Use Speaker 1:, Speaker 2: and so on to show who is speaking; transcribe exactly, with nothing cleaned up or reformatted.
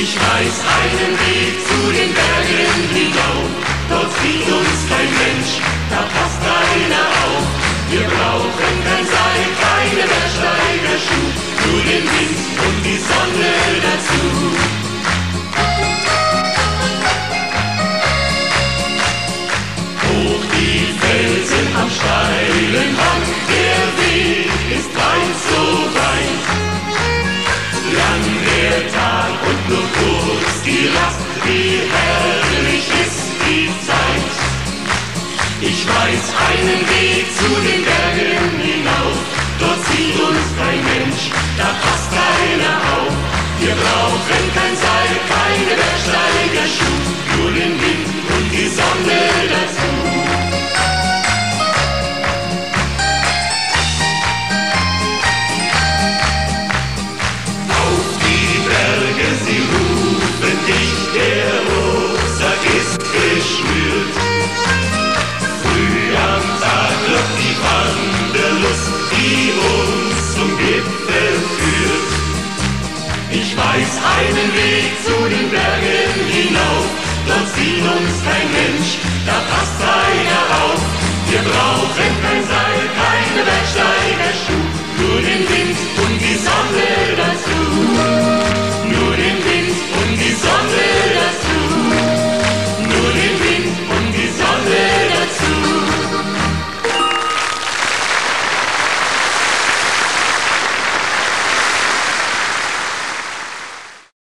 Speaker 1: Ich weiß einen Weg zu den Bergen hinauf, dort sieht uns kein Mensch, da passt keiner auf. Wir brauchen kein Seil, keine Bergsteigerschuh, nur den Wind und die Sonne dazu. Hoch die Felsen am steilen Hang, der Weg ist weit, so weit. Lang der Tag und nur kurz die Rast, wie herrlich ist die Zeit. Ich weiß einen Weg zu den Bergen hinauf, dort sieht uns kein Mensch, da passt keiner auf. Wir brauchen kein Seil, keine Bergsteigerschuh, nur den Wind und die Sonne dazu.